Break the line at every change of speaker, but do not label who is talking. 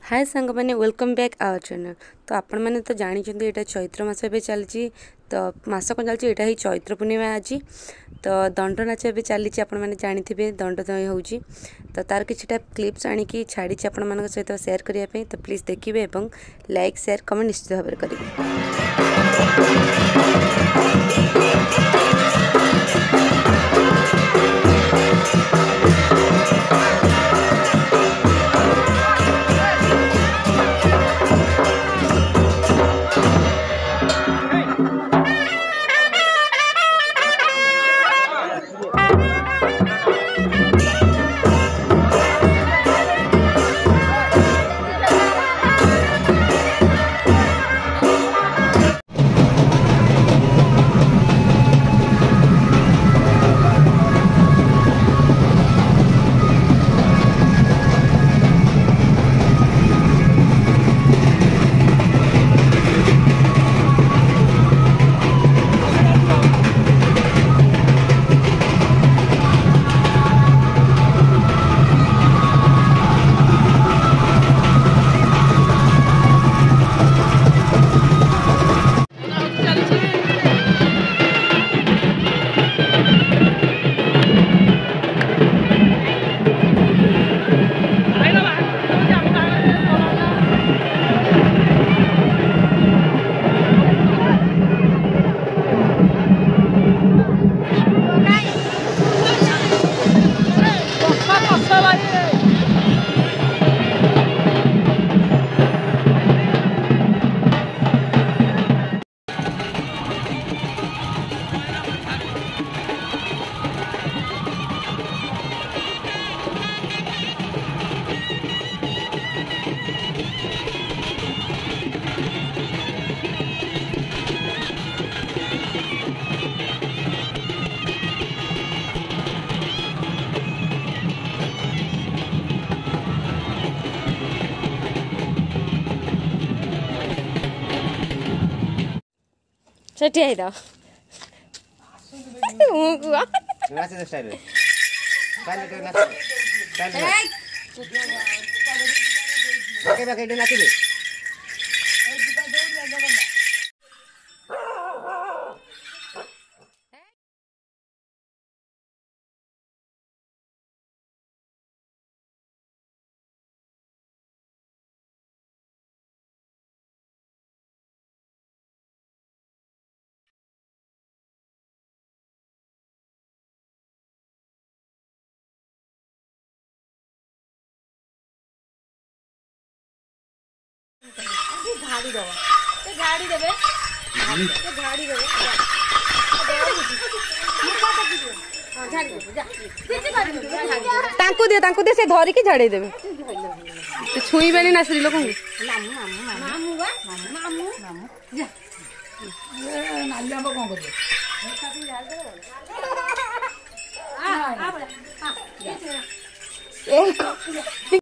हाय सांग मैंने welcome back our channel. तो आपण मैंने तो जानी ये चैत्र मास चलती तो मास कौन चलती यहाँ ही चैत्र पूर्णिमा आज तो दंड नाच ए चली आपण मैंने जानी दंड हो तो तार किछटा क्लिप्स आनिकी छाड़ी आपण मान सहित सेयार करने तो प्लीज देखिए और लाइक शेयर कमेंट निश्चित भाव में करेंगे। चटी आई दो
नाच दे स्टाइल पहले के नाच पहले बाके नाच दे
झाड़ी दो झाड़ी देबे झाड़ी देबे
तांकु दे से धरी की झाड़ी देबे से छुई बेनी ना स्त्री लोक
मामू मामू मामू मामू जा नालिया कोन करे आ आ